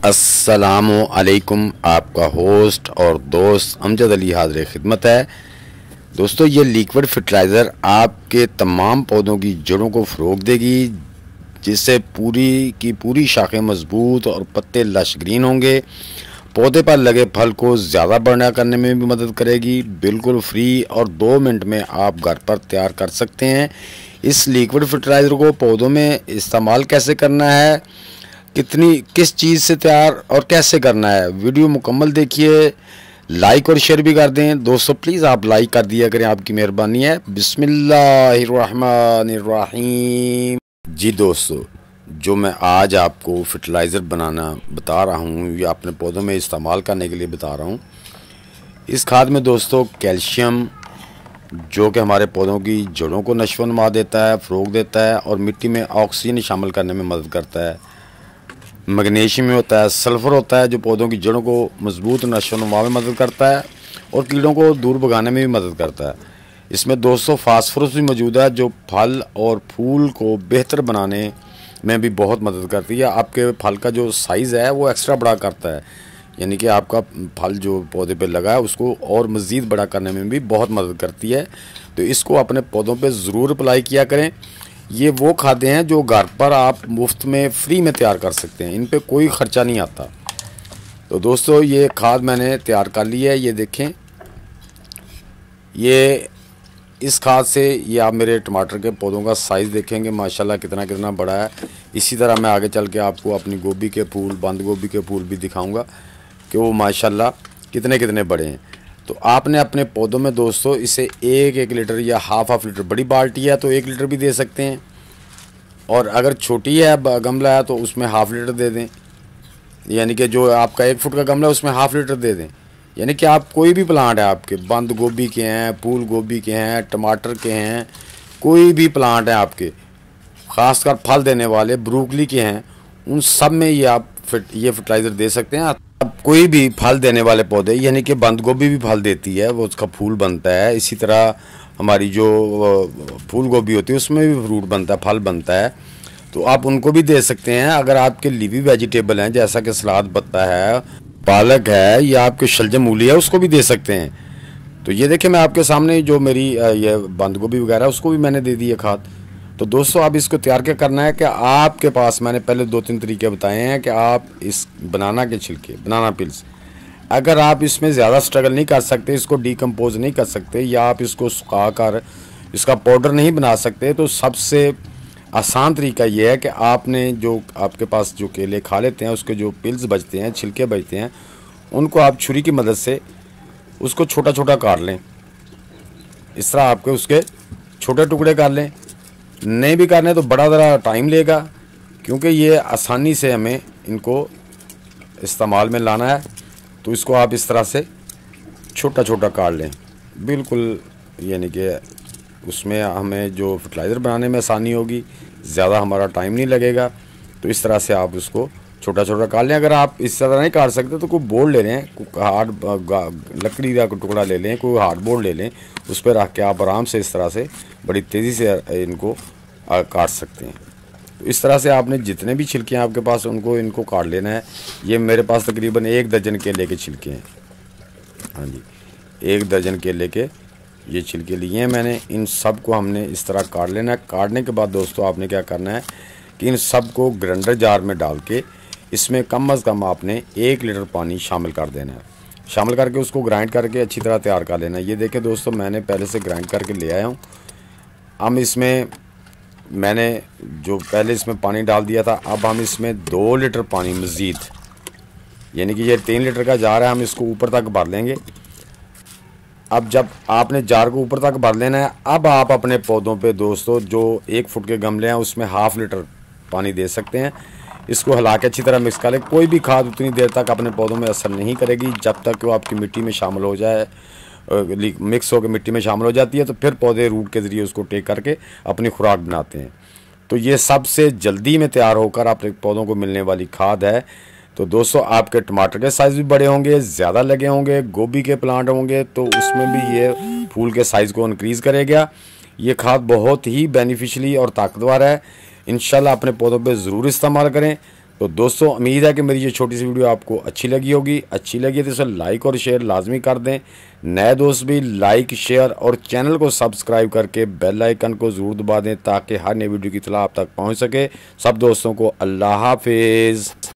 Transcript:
अस्सलामु अलैकुम। आपका होस्ट और दोस्त अमजद अली हाज़िर खिदमत है। दोस्तों, ये लिक्विड फर्टिलाइज़र आपके तमाम पौधों की जड़ों को फ़रोग़ देगी, जिससे पूरी की पूरी शाखें मजबूत और पत्ते लश ग्रीन होंगे। पौधे पर लगे फल को ज़्यादा बढ़ना करने में भी मदद करेगी। बिल्कुल फ्री और 2 मिनट में आप घर पर तैयार कर सकते हैं। इस लिक्विड फर्टिलाइज़र को पौधों में इस्तेमाल कैसे करना है, किस चीज़ से तैयार और कैसे करना है, वीडियो मुकम्मल देखिए। लाइक और शेयर भी कर दें। दोस्तों प्लीज़ आप लाइक कर दिया करें, आपकी मेहरबानी है। बिस्मिल्लाहिर्रहमानिर्रहीम। जी दोस्तों, जो मैं आज आपको फर्टिलाइज़र बनाना बता रहा हूँ या अपने पौधों में इस्तेमाल करने के लिए बता रहा हूँ। इस खाद में दोस्तों कैल्शियम, जो कि हमारे पौधों की जड़ों को नशोनुमा देता है, फ़रोग़ देता है और मिट्टी में ऑक्सीजन शामिल करने में मदद करता है। मैग्नीशियम में होता है, सल्फ़र होता है, जो पौधों की जड़ों को मजबूत नशोनुमा में मदद करता है और कीड़ों को दूर भगाने में भी मदद करता है। इसमें दोस्तों फास्फोरस भी मौजूद है, जो फल और फूल को बेहतर बनाने में भी बहुत मदद करती है। आपके फल का जो साइज़ है वो एक्स्ट्रा बड़ा करता है, यानी कि आपका फल जो पौधे पे लगा है उसको और मज़ीद बड़ा करने में भी बहुत मदद करती है। तो इसको अपने पौधों पे ज़रूर अप्लाई किया करें। ये वो खादें हैं जो घर पर आप मुफ्त में फ्री में तैयार कर सकते हैं, इन पे कोई ख़र्चा नहीं आता। तो दोस्तों ये खाद मैंने तैयार कर ली है, ये देखें। ये इस खाद से ये आप मेरे टमाटर के पौधों का साइज़ देखेंगे माशाल्लाह कितना कितना बड़ा है। इसी तरह मैं आगे चल के आपको अपनी गोभी के फूल, बंद गोभी के फूल भी दिखाऊंगा कि वो माशाल्लाह कितने कितने बड़े हैं। तो आपने अपने पौधों में दोस्तों इसे 1-1 लीटर या हाफ लीटर, बड़ी बाल्टी है तो 1 लीटर भी दे सकते हैं, और अगर छोटी है गमला है तो उसमें हाफ लीटर दे दें। यानी कि जो आपका 1 फुट का गमला है उसमें हाफ लीटर दे दें। यानी कि आप कोई भी प्लांट है, आपके बंद गोभी के हैं, फूल गोभी के हैं, टमाटर के हैं, कोई भी प्लांट है आपके, ख़ासकर फल देने वाले ब्रोकली के हैं, उन सब में ये आप ये फर्टिलाइज़र दे सकते हैं। अब कोई भी फल देने वाले पौधे, यानी कि बंद गोभी भी फल देती है, वो उसका फूल बनता है। इसी तरह हमारी जो फूल गोभी होती है उसमें भी फ्रूट बनता है, फल बनता है, तो आप उनको भी दे सकते हैं। अगर आपके लीवी वेजिटेबल हैं, जैसा कि सलाद पत्ता है, पालक है या आपके शलजम मूली है, उसको भी दे सकते हैं। तो ये देखिए मैं आपके सामने जो मेरी ये बंद गोभी वगैरह उसको भी मैंने दे दी है खाद। तो दोस्तों अब इसको तैयार क्या करना है कि आपके पास मैंने पहले 2-3 तरीके बताए हैं कि आप इस बनाना के छिलके, बनाना पिल्स, अगर आप इसमें ज़्यादा स्ट्रगल नहीं कर सकते, इसको डिकम्पोज नहीं कर सकते, या आप इसको सुखा कर इसका पाउडर नहीं बना सकते, तो सबसे आसान तरीका ये है कि आपने जो आपके पास जो केले खा लेते हैं उसके जो पिल्स बचते हैं, छिलके बचते हैं, उनको आप छुरी की मदद से उसको छोटा छोटा काट लें। इस तरह आपके उसके छोटे टुकड़े कर लें। नहीं भी करने तो बड़ा ज़रा टाइम लेगा, क्योंकि ये आसानी से हमें इनको इस्तेमाल में लाना है। तो इसको आप इस तरह से छोटा छोटा काट लें, बिल्कुल, यानी कि उसमें हमें जो फर्टिलाइज़र बनाने में आसानी होगी, ज़्यादा हमारा टाइम नहीं लगेगा। तो इस तरह से आप उसको छोटा छोटा काट लें। अगर आप इस तरह नहीं काट सकते तो कोई बोर्ड ले लें, हार्ड लकड़ी का टुकड़ा ले लें, कोई हार्ड बोर्ड ले लें, उस पर रख के आप आराम से इस तरह से बड़ी तेज़ी से इनको काट सकते हैं। तो इस तरह से आपने जितने भी छिलके हैं आपके पास इनको काट लेना है। ये मेरे पास तकरीबन 1 दर्जन केले के छिलके हैं। हाँ जी, 1 दर्जन केले के ये छिलके लिए हैं मैंने। इन सब को हमने इस तरह काट लेना है। काटने के बाद दोस्तों आपने क्या करना है कि इन सब को ग्राइंडर जार में डाल के इसमें कम अज़ कम आपने 1 लीटर पानी शामिल कर देना है। शामिल करके उसको ग्राइंड करके अच्छी तरह तैयार कर लेना है। ये देखें दोस्तों, मैंने पहले से ग्राइंड करके ले आया हूँ। हम इसमें मैंने जो पहले इसमें पानी डाल दिया था, अब हम इसमें 2 लीटर पानी मज़ीद, यानी कि ये 3 लीटर का जार है, हम इसको ऊपर तक भर लेंगे। अब जब आपने जार को ऊपर तक भर लेना है, अब आप अपने पौधों पे दोस्तों जो 1 फुट के गमले हैं उसमें हाफ लीटर पानी दे सकते हैं। इसको हिला के अच्छी तरह मिक्स कर लें। कोई भी खाद उतनी देर तक अपने पौधों में असर नहीं करेगी जब तक कि वो आपकी मिट्टी में शामिल हो जाए, मिक्स होकर मिट्टी में शामिल हो जाती है, तो फिर पौधे रूट के ज़रिए उसको टेक करके अपनी खुराक बनाते हैं। तो ये सबसे जल्दी में तैयार होकर अपने पौधों को मिलने वाली खाद है। तो दोस्तों आपके टमाटर के साइज़ भी बड़े होंगे, ज़्यादा लगे होंगे, गोभी के प्लांट होंगे तो उसमें भी ये फूल के साइज़ को इंक्रीज़ करेगा। ये खाद बहुत ही बेनिफिशियली और ताकतवर है। इंशाल्लाह अपने पौधों पे ज़रूर इस्तेमाल करें। तो दोस्तों उम्मीद है कि मेरी ये छोटी सी वीडियो आपको अच्छी लगी होगी। अच्छी लगी है तो इसे लाइक और शेयर लाजमी कर दें। नए दोस्त भी लाइक शेयर और चैनल को सब्सक्राइब करके बेल आइकन को ज़रूर दबा दें ताकि हर नई वीडियो की इत्तला आप तक पहुंच सके। सब दोस्तों को अल्लाह हाफिज़।